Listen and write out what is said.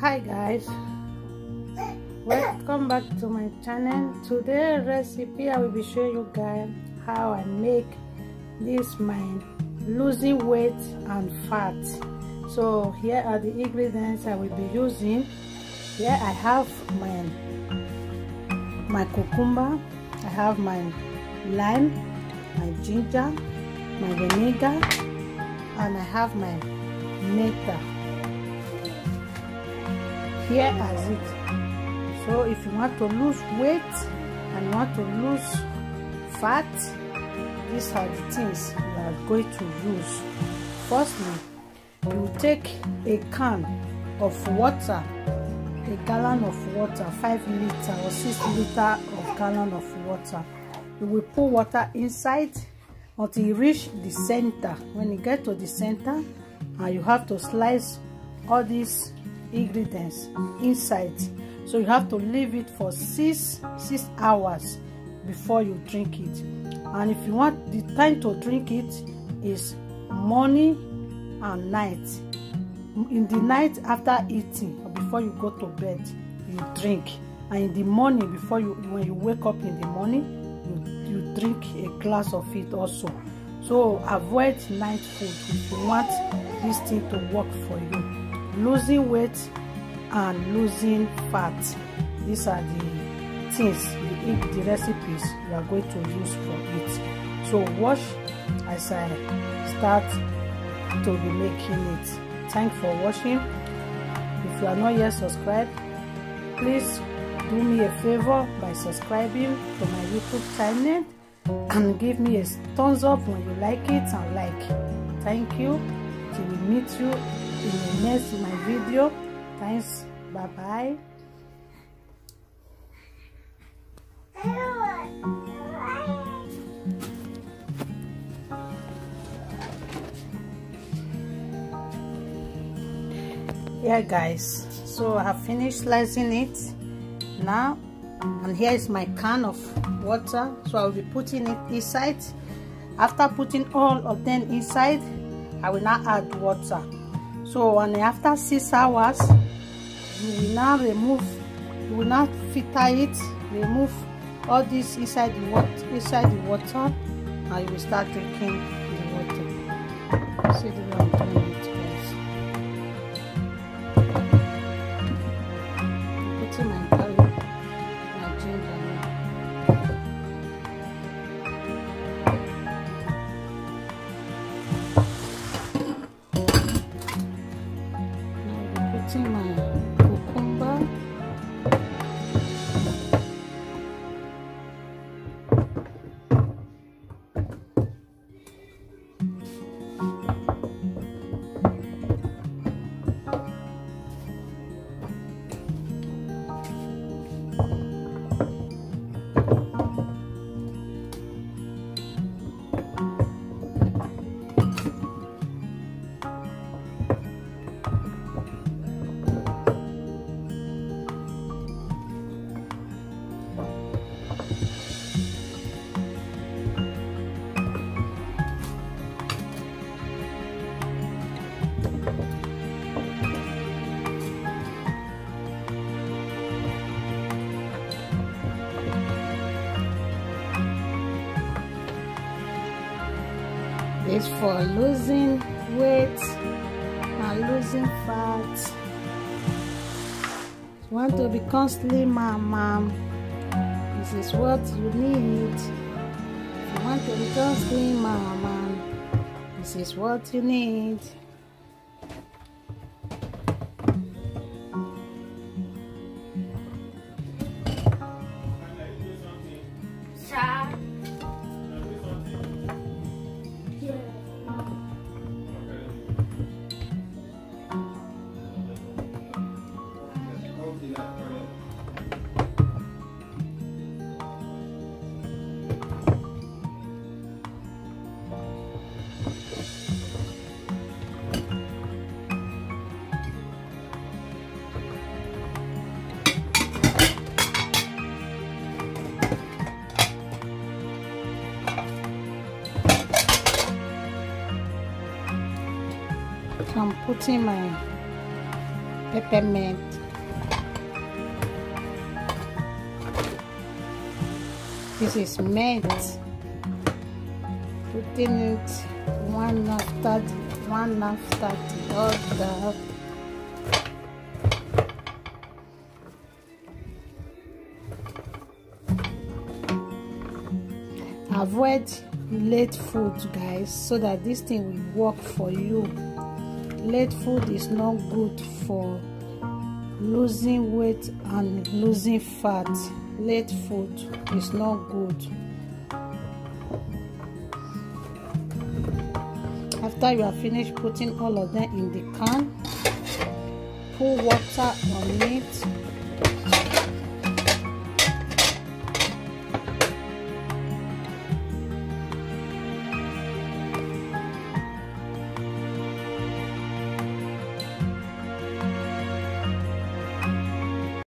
Hi guys, welcome back to my channel. Today's recipe I will be showing you guys how I make this my losing weight and fat. So here are the ingredients I will be using. Here I have my cucumber, I have my lime, my ginger, my vinegar, and I have my nectar. Here as it. So if you want to lose weight and you want to lose fat, these are the things you are going to use. Firstly, you take a can of water, a gallon of water, 5 liters or 6 liters of gallon of water. You will put water inside until you reach the center. When you get to the center, you have to slice all these ingredients inside. So you have to leave it for 6 hours before you drink it. And if you want, the time to drink it is morning and night. In the night after eating or before you go to bed, you drink. And in the morning, when you wake up in the morning, you drink a glass of it also. So avoid night food if you want this thing to work for you. Losing weight and losing fat, these are the things, the recipes you are going to use for it. So watch as I start to be making it. Thanks for watching. If you are not yet subscribed, please do me a favor by subscribing to my YouTube channel and give me a thumbs up when you like it and like. Thank you. Till we meet you in the next my video. Thanks. Bye bye. Yeah guys, so I have finished slicing it now, and here is my can of water. So I will be putting it inside. After putting all of them inside, I will now add water. So and after 6 hours, you will now filter it, remove all this inside the water, and you will start drinking the water. See the way I'm doing it, guys. I'm putting my garlic, my ginger now. Putting my cucumber, it's for losing weight and losing fat. You want to become slim, mom? This is what you need. If you want to become slim, mom, this is what you need. I'm putting my peppermint This is mint. Putting it one after the other. Avoid late food, guys, so that this thing will work for you. Late food is not good for losing weight and losing fat. Late food is not good. After you are finished putting all of them in the can, pour water on it.